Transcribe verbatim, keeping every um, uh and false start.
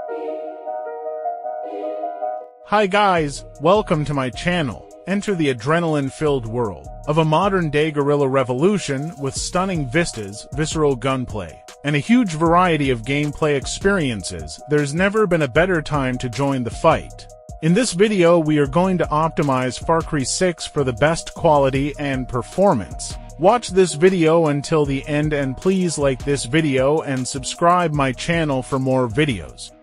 Hi guys, welcome to my channel. Enter the adrenaline-filled world of a modern-day guerrilla revolution with stunning vistas, visceral gunplay, and a huge variety of gameplay experiences. There's never been a better time to join the fight. In this video, we are going to optimize FARCRY six for the best quality and performance. Watch this video until the end and please like this video and subscribe my channel for more videos.